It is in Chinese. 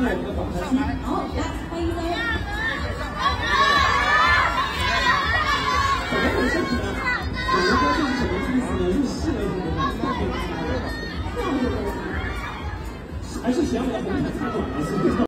我们的访谈区。好，来欢迎各位。怎么回事呢？我们说这是什么意思呢？入戏了什么的，特别可爱的，还是嫌我的红毯太短了，是不是？